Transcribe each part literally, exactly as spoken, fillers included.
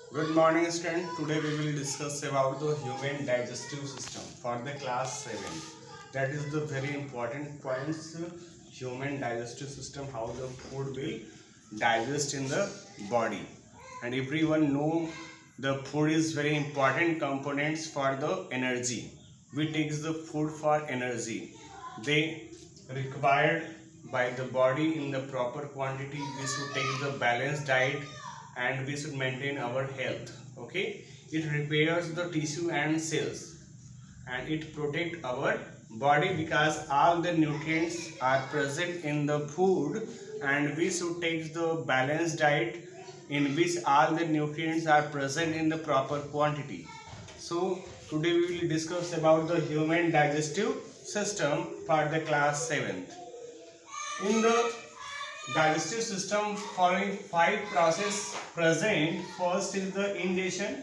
Good morning, student. Today we will discuss about the human digestive system for the class seven. That is the very important points. Human digestive system, how the food will digest in the body, and everyone know the food is very important components for the energy. We take the food for energy. They required by the body in the proper quantity. We should take the balanced diet and we should maintain our health. Okay, it repairs the tissue and cells and it protect our body because all the nutrients are present in the food, and we should take the balanced diet in which all the nutrients are present in the proper quantity. So today we will discuss about the human digestive system for the class seventh. In the digestive system, following five processes present. First is the ingestion,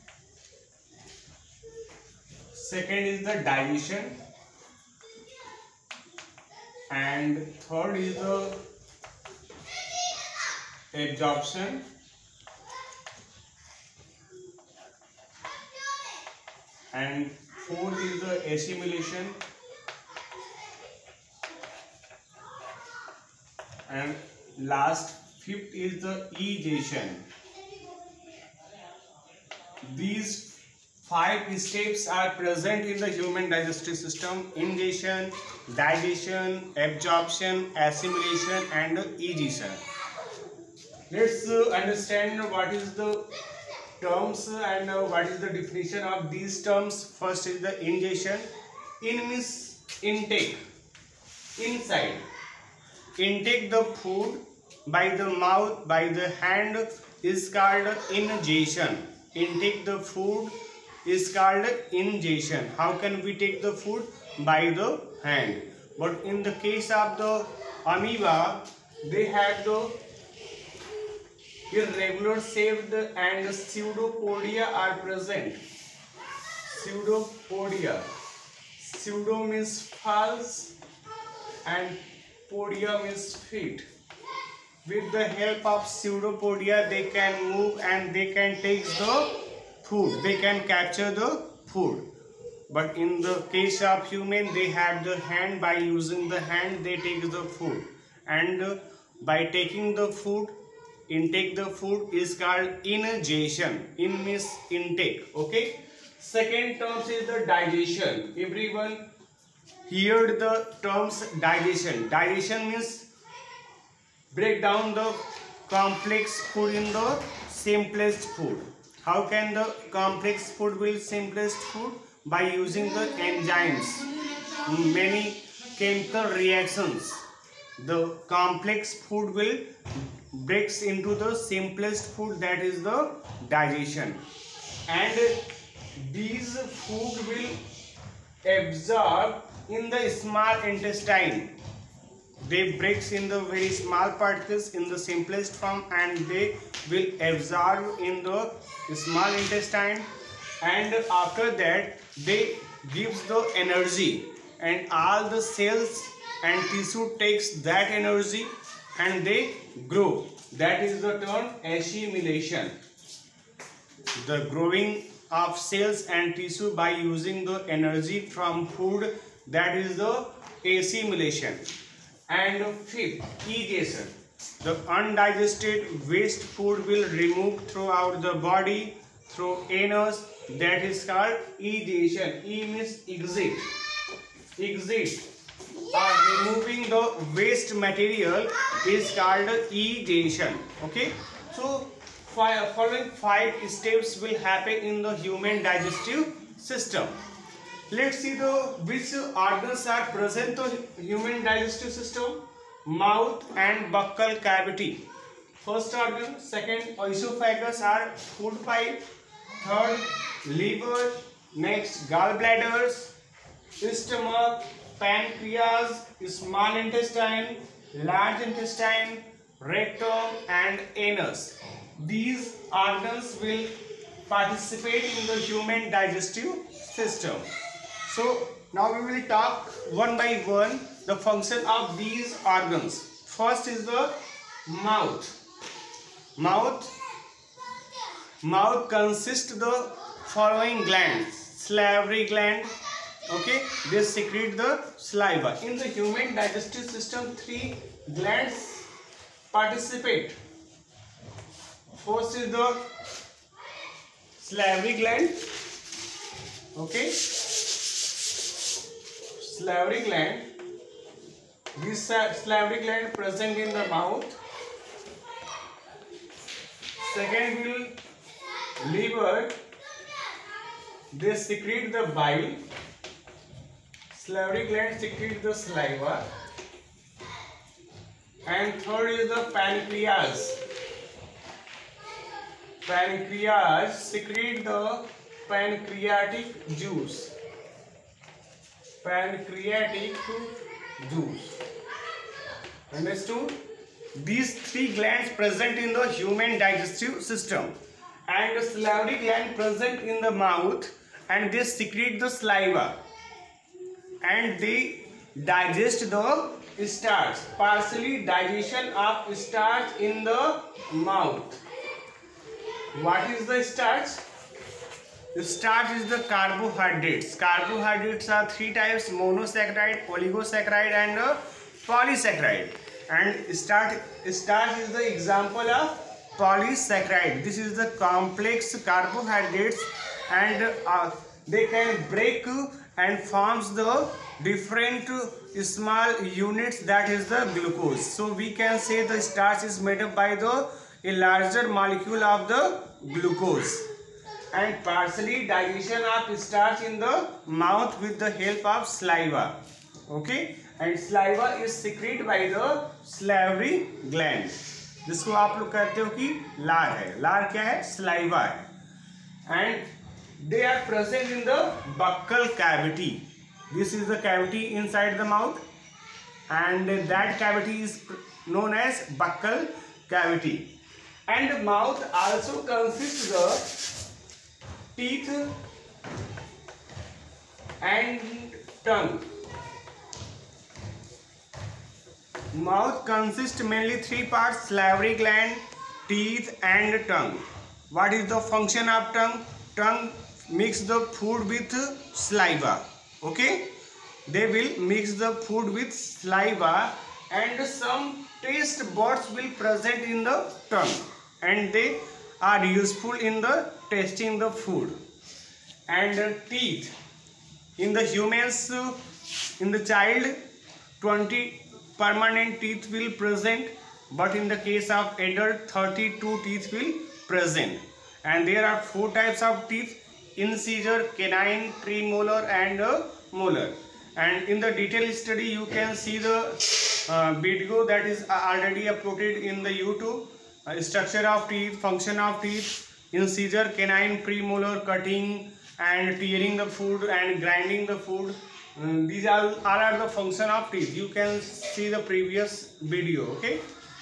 second is the digestion, and third is the absorption, and fourth is the assimilation, and last fifth is the egestion. These five steps are present in the human digestive system: ingestion, digestion, absorption, assimilation, and egestion. Let's uh, understand what is the terms and uh, what is the definition of these terms. First is the ingestion. In means intake, inside. Intake the food by the mouth, by the hand is called ingestion. Intake the food is called ingestion. How can we take the food? By the hand. But in the case of the amoeba, they have the irregular shaped and pseudopodia are present. Pseudopodia. Pseudo means false and podia means feet. With the help of pseudopodia, they can move and they can take the food. They can capture the food. But in the case of human, they have the hand. By using the hand, they take the food. And uh, by taking the food, intake the food is called ingestion. In means intake. Okay. Second terms is the digestion. Everyone heard the terms digestion. Digestion means break down the complex food in the simplest food. How can the complex food be simplest food? By using the enzymes, many chemical reactions. The complex food will breaks into the simplest food, that is the digestion. And these food will absorb in the small intestine. They breaks in the very small particles in the simplest form and they will absorb in the small intestine, and after that they gives the energy, and all the cells and tissue takes that energy and they grow. That is the term assimilation. The growing of cells and tissue by using the energy from food, that is the assimilation. And fifth, egestion. The undigested waste food will remove throughout the body through anus, that is called egestion. E means exit. Exit. Or removing the waste material is called egestion. Okay. So five, following five steps will happen in the human digestive system. Let's see the which organs are present in human digestive system. Mouth and buccal cavity. First organ. Second, esophagus are food pipe. Third, liver. Next, gallbladders, stomach, pancreas, small intestine, large intestine, rectum, and anus. These organs will participate in the human digestive system. So now we will talk one by one the function of these organs. First is the mouth. Mouth mouth consists the following glands. Salivary gland, okay, they secrete the saliva. In the human digestive system, three glands participate. First is the salivary gland, okay, salivary gland. This salivary gland present in the mouth. Second will liver, they secrete the bile. Salivary gland secrete the saliva. And third is the pancreas. Pancreas secrete the pancreatic juice. Pancreatic juice. Understood? These three glands present in the human digestive system, and the salivary gland present in the mouth, and they secrete the saliva, and they digest the starch. Partially digestion of starch in the mouth. What is the starch? The starch is the carbohydrates. Carbohydrates are three types: monosaccharide, oligosaccharide, and uh, polysaccharide. And starch, starch is the example of polysaccharide. This is the complex carbohydrates, and uh, they can break and forms the different small units, that is the glucose. So we can say the starch is made up by the a larger molecule of the glucose. And partially digestion of starch in the mouth with the help of saliva, okay, and saliva is secreted by the salivary gland, जिसको आप लोग कहते हो कि लार है. लार क्या है? saliva है. And they are present in the buccal cavity. This is the cavity inside the mouth, and that cavity is known as buccal cavity. And the mouth also consists of teeth and tongue. Mouth consists mainly three parts: salivary gland, teeth, and tongue. What is the function of tongue? Tongue mix the food with saliva. Okay, they will mix the food with saliva, and some taste buds will present in the tongue, and they are useful in the tasting the food. And uh, teeth in the humans, uh, in the child, twenty permanent teeth will present, but in the case of adult, thirty-two teeth will present. And there are four types of teeth: incisor, canine, premolar, and uh, molar. And in the detailed study you can see the uh, video that is already uploaded in the YouTube. Uh, structure of teeth, function of teeth, incisor, canine, premolar, cutting and tearing the food and grinding the food. Um, these are all are the function of teeth. You can see the previous video. Okay.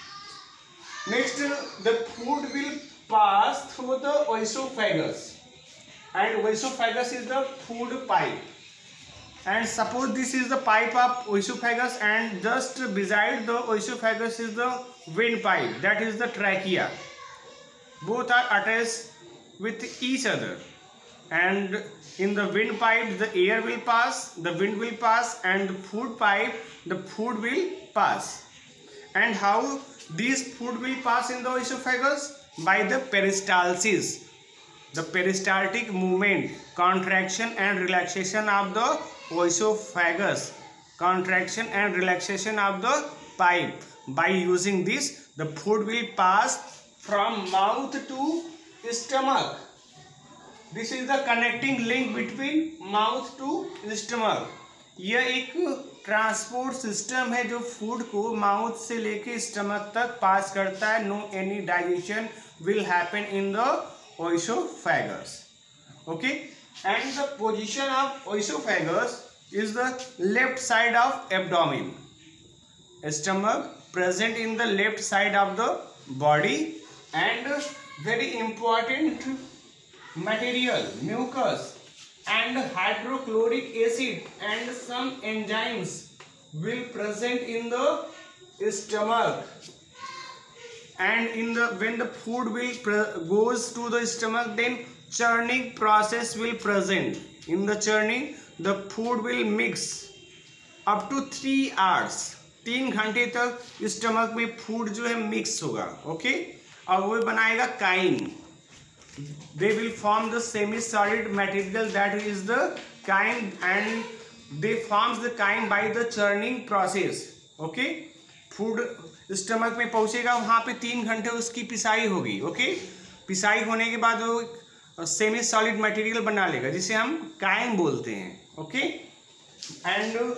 Next, uh, the food will pass through the oesophagus, and oesophagus is the food pipe. And suppose this is the pipe of oesophagus, and just beside the oesophagus is the windpipe, that is the trachea. Both are attached with each other, and in the windpipe the air will pass, the wind will pass, and the food pipe the food will pass. And how these food will pass in the oesophagus? By the peristalsis, the peristaltic movement, contraction and relaxation of the oesophagus, contraction and relaxation of the pipe. By using this, the food will pass from mouth to stomach. This is the connecting link between mouth to stomach. यह एक transport system है जो food को mouth से लेके stomach तक pass करता है. No any digestion will happen in the oesophagus. Okay, and the position of oesophagus is the left side of abdomen. Stomach present in the left side of the body, and very important material, mucus and hydrochloric acid and some enzymes will present in the stomach. and in the when the food will goes to the stomach, then churning process will present. In the churning the food will mix up to three hours. तीन घंटे तक stomach में food जो है mix होगा. Okay, और वो बनाएगा chyme. They will form the semi solid material that is the chyme and they forms the chyme by the churning process. Okay, food stomach में पहुंचेगा, वहां पे तीन घंटे उसकी पिसाई होगी. ओके, पिसाई होने के बाद वो सेमी सॉलिड मटेरियल बना लेगा जिसे हम काइन बोलते हैं. Okay, and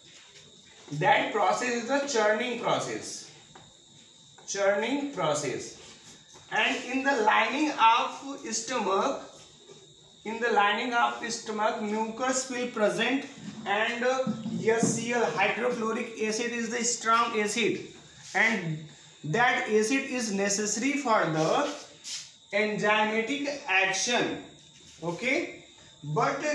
that process is the churning process. Churning process. And in the lining of stomach, in the lining of stomach, mucus will present, and uh, HCl, hydrochloric acid, is the strong acid, and that acid is necessary for the enzymatic action. Okay, but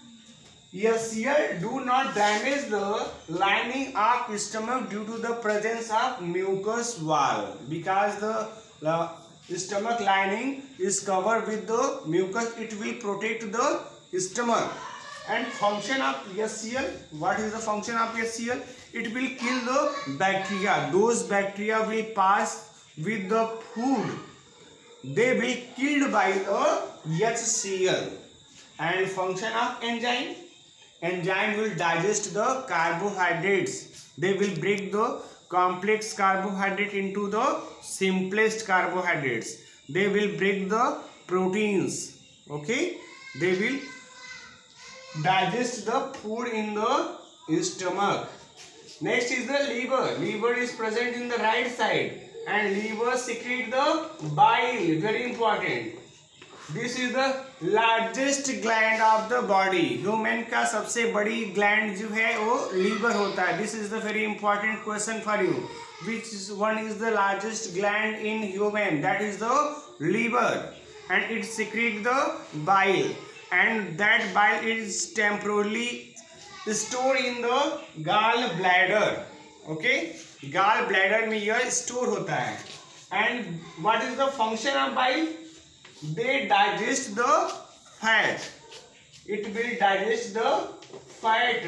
HCl do not damage the lining of stomach due to the presence of mucus wall, because the uh, stomach lining is covered with the mucus. It will protect the stomach. And function of HCl, what is the function of HCl? It will kill the bacteria. Those bacteria will pass with the food. They will killed by the HCl. And function of enzyme, enzyme will digest the carbohydrates. They will break the complex carbohydrate into the simplest carbohydrates. They will break the proteins. Okay, they will digest the food in the stomach. Next is the liver. Liver is present in the right side, and liver secrete the bile. Very important. This is the largest gland of the body. Human का सबसे बड़ी gland जो है वो liver होता है. This is the very important question for you. Which one is the largest gland in human? That is the liver, and it secretes the bile, and that bile is temporarily stored in the gallbladder. Okay, gallbladder में यह store होता है. And what is the function of bile? They digest the fat. It will digest the fat.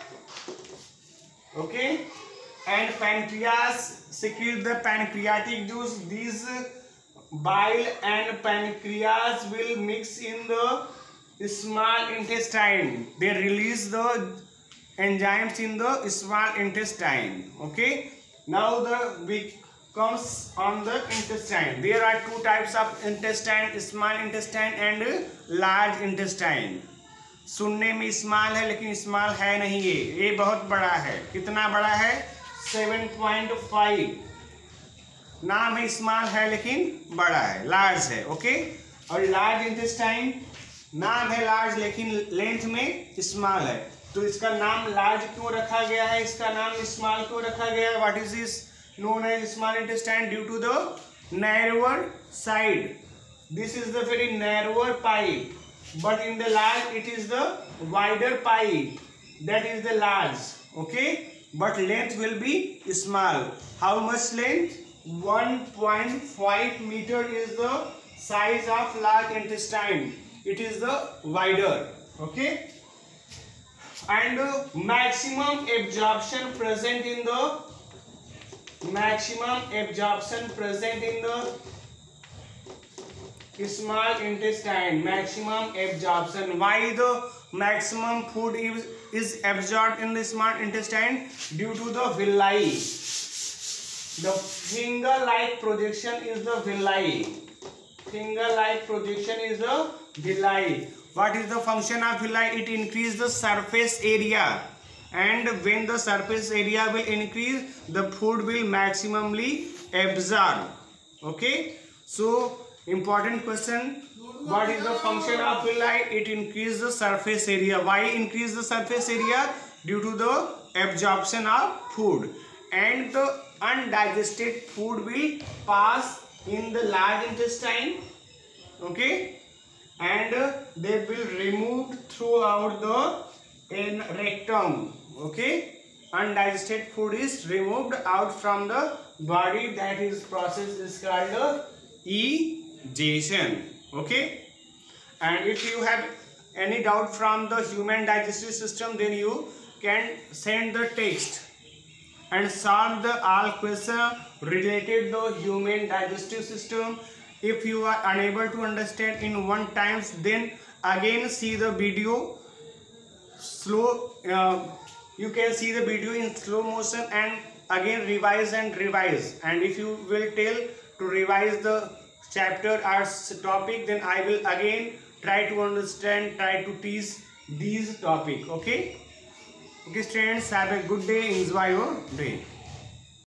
Okay, and pancreas secrete the pancreatic juice. These bile and pancreas will mix in the small intestine. They release the enzymes in the small intestine. Okay, now the big comes on the intestine. There are two types of intestine, small intestine and large intestine. सुनने में small है लेकिन small है नहीं. ये ये बहुत बड़ा है. कितना बड़ा है? Seven point five. नाम है स्मॉल है लेकिन बड़ा है, लार्ज है. ओके, और लार्ज इंटेस्टाइन नाम है लार्ज लेकिन लेंथ में स्मॉल है. तो इसका नाम लार्ज क्यों रखा गया है, इसका नाम स्मॉल क्यों रखा गया है? What is this known as small intestine? Due to the narrower side. This is the very narrower pipe, but in the large it is the wider pipe. That is the large. Okay, but length will be small. How much length? one point five meter is the size of large intestine. It is the wider. Okay, and uh, maximum absorption present in the maximum absorption present in the small intestine. Maximum absorption. Why the maximum food is, is absorbed in the small intestine? Due to the villi. The finger-like projection is the villi. Finger-like projection is the villi. What is the function of villi? It increases the surface area. And when the surface area will increase, the food will maximally absorb. Okay, so important question. What is the function of villi? It increases the surface area. Why increase the surface area? Due to the absorption of food, and the undigested food will pass in the large intestine. Okay, and they will remove throughout the in rectum. Okay, undigested food is removed out from the body, that is process is called the egestion. Okay, and if you have any doubt from the human digestive system, then you can send the text and solve the all question related to human digestive system. If you are unable to understand in one times, then again see the video slow. Uh, you can see the video in slow motion and again revise and revise. And if you will tell to revise the chapter or topic, then I will again try to understand, try to teach these topic. Okay. Okay, students, have a good day. Enjoy your day.